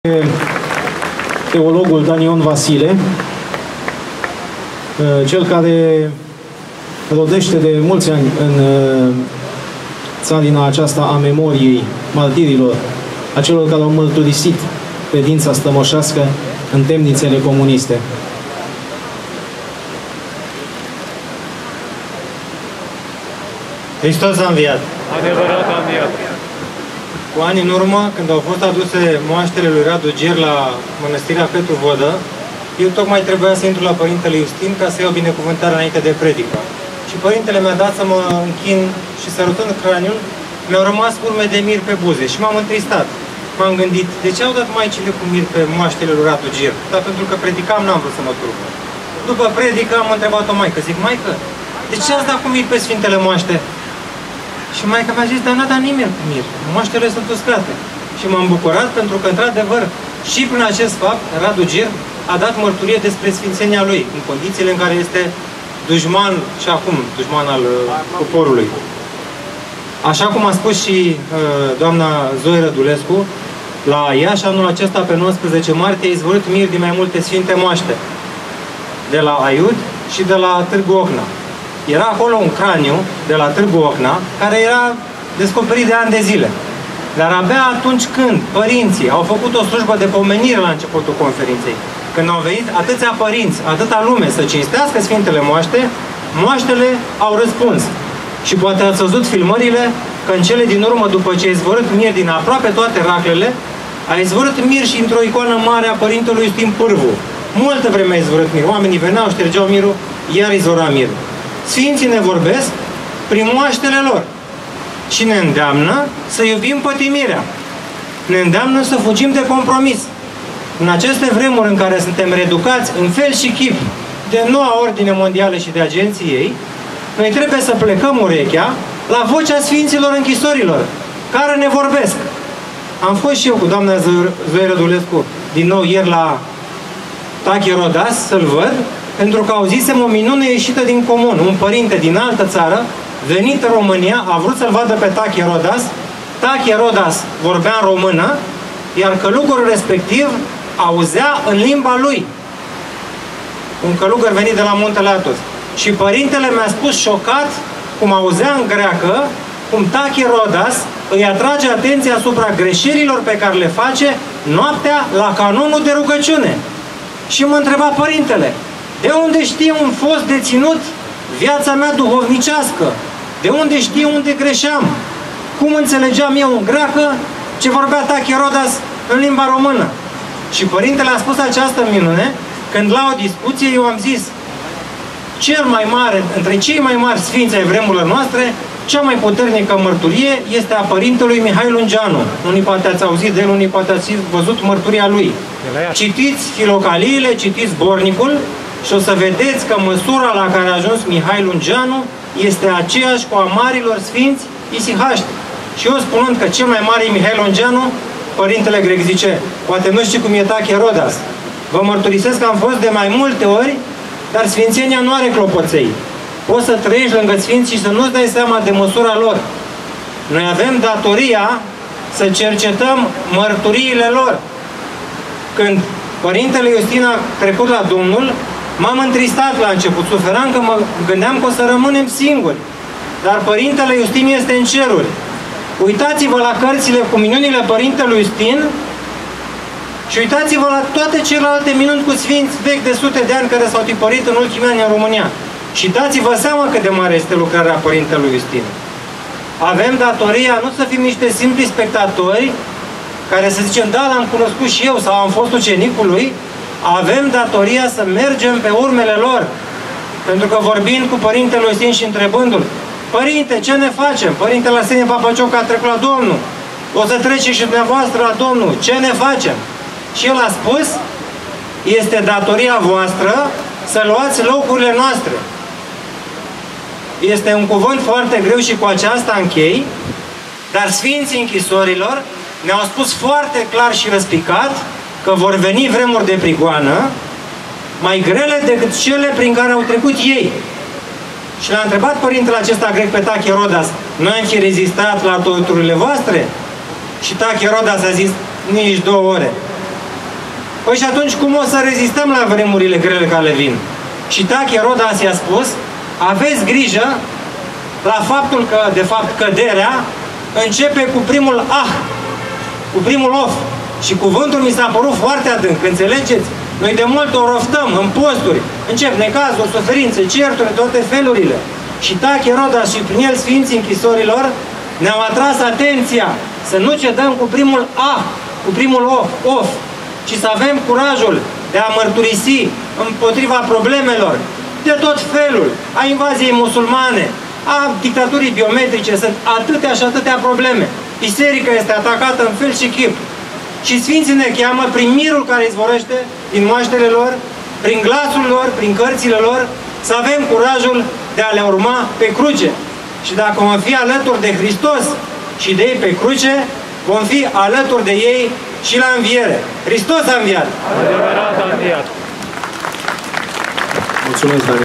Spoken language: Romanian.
Teologul Danion Vasile, cel care rodește de mulți ani în țarina aceasta a memoriei martirilor, a celor care au mărturisit credința strămoșească în temnițele comuniste. Hristos a înviat. Adevărat a înviat. Cu ani în urmă, când au fost aduse moaștele lui Radu Ger la Mănăstirea Petru Vodă, eu tocmai trebuia să intru la Părintele Iustin ca să iau binecuvântarea înainte de predică. Și Părintele mi-a dat să mă închin și sărutând craniul, mi-au rămas urme de mir pe buze și m-am întristat. M-am gândit, de ce au dat maicile cu mir pe moaștele lui Radu Ger? Dar pentru că predicam, n-am vrut să mă turc. După predică am întrebat-o maică, zic, maică, de ce ați dat cu mir pe Sfintele Moaște? Și maica mi-a zis, dar n-a dat nimeni cu mir. Moaștele sunt uscate. Și m-am bucurat pentru că, într-adevăr, și prin acest fapt, Radu Ger a dat mărturie despre sfințenia lui, în condițiile în care este dușman și acum, dușman al poporului. Așa cum a spus și doamna Zoe Rădulescu, la Iași, anul acesta, pe 19 martie, a izvorât mir din mai multe sfinte moaște. De la Aiud și de la Târgu Ocna. Era acolo un craniu de la Târgu Ocna, care era descoperit de ani de zile. Dar abia atunci când părinții au făcut o slujbă de pomenire la începutul conferinței, când au venit atâția părinți, atâta lume să cinstească Sfintele Moaște, moaștele au răspuns. Și poate ați văzut filmările că în cele din urmă, după ce a izvorât mir din aproape toate raclele, a izvorât mir și într-o icoană mare a Părintelui Iustin Pârvu. Multă vreme a izvorât mir. Oamenii veneau, ștergeau mirul, iar izvora mirul. Sfinții ne vorbesc prin moaștele lor și ne îndeamnă să iubim pătimirea. Ne îndeamnă să fugim de compromis. În aceste vremuri în care suntem reeducați în fel și chip de noua ordine mondială și de agenții ei, noi trebuie să plecăm urechea la vocea Sfinților închisorilor, care ne vorbesc. Am fost și eu cu doamna Zoe Rădulescu din nou ieri la Tache Rodas să-l văd, pentru că auzisem o minune ieșită din comun. Un părinte din altă țară, venit în România, a vrut să-l vadă pe Tache Rodas. Tache Rodas vorbea în română, iar călugărul respectiv auzea în limba lui. Un călugăr venit de la Muntele Atos. Și părintele mi-a spus șocat, cum auzea în greacă, cum Tache Rodas îi atrage atenția asupra greșelilor pe care le face noaptea la canonul de rugăciune. Și mă întreba părintele, de unde știe un fost deținut viața mea duhovnicească? De unde știe unde greșeam? Cum înțelegeam eu în greacă ce vorbea Tache Rodas în limba română? Și părintele a spus această minune când la o discuție eu am zis, cel mai mare, între cei mai mari sfinți ai vremurilor noastre, cea mai puternică mărturie este a Părintelui Mihai Lungeanu. Unii poate ați auzit de el, unii poate ați văzut mărturia lui. Citiți filocaliile, citiți zbornicul și o să vedeți că măsura la care a ajuns Mihai Lungeanu este aceeași cu a marilor sfinți isihaști. Și eu spunând că cel mai mare e Mihai Lungeanu, Părintele Grec zice, poate nu știi cum e Tache Rodas. Vă mărturisesc că am fost de mai multe ori, dar sfințenia nu are clopoței. Poți să trăiești lângă sfinți și să nu-ți dai seama de măsura lor. Noi avem datoria să cercetăm mărturiile lor. Când Părintele Iustin a trecut la Domnul, m-am întristat la început, suferam că mă gândeam că o să rămânem singuri. Dar Părintele Iustin este în ceruri. Uitați-vă la cărțile cu minunile Părintelui Iustin și uitați-vă la toate celelalte minuni cu sfinți vechi de sute de ani care s-au tipărit în ultimii ani în România. Și dați-vă seama cât de mare este lucrarea Părintelui Iustin. Avem datoria nu să fim niște simpli spectatori care să zicem, da, l-am cunoscut și eu sau am fost ucenicul lui. Avem datoria să mergem pe urmele lor. Pentru că vorbind cu Părintele Iustin și întrebându-l, Părinte, ce ne facem? Părintele Arsenie Papacioc a trecut la Domnul. O să trece și dumneavoastră la Domnul. Ce ne facem? Și el a spus, este datoria voastră să luați locurile noastre. Este un cuvânt foarte greu și cu aceasta închei, dar Sfinții Închisorilor ne-au spus foarte clar și răspicat că vor veni vremuri de prigoană mai grele decât cele prin care au trecut ei. Și l-a întrebat părintele acesta grec pe Tache Rodas, noi am fi rezistat la torturile voastre? Și Tache Rodas a zis, nici 2 ore. Păi și atunci cum o să rezistăm la vremurile grele care vin? Și Tachie Rodas i-a spus, aveți grijă la faptul că, de fapt, căderea începe cu primul ah, cu primul of. Și cuvântul mi s-a părut foarte adânc, înțelegeți? Noi de multe ori oftăm în posturi, încep necazuri, suferințe, certuri, toate felurile. Și Tachie Rodas și prin el Sfinții Închisorilor ne-au atras atenția să nu cedăm cu primul ah, cu primul of, ci să avem curajul de a mărturisi împotriva problemelor de tot felul, a invaziei musulmane, a dictaturii biometrice, sunt atâtea și atâtea probleme. Biserica este atacată în fel și chip. Și Sfinții ne cheamă prin mirul care izvorăște din moaștele lor, prin glasul lor, prin cărțile lor, să avem curajul de a le urma pe cruce. Și dacă vom fi alături de Hristos și de ei pe cruce, vom fi alături de ei și la înviere. Hristos a înviat! Adevărat a înviat! Mulțumesc, Daniel.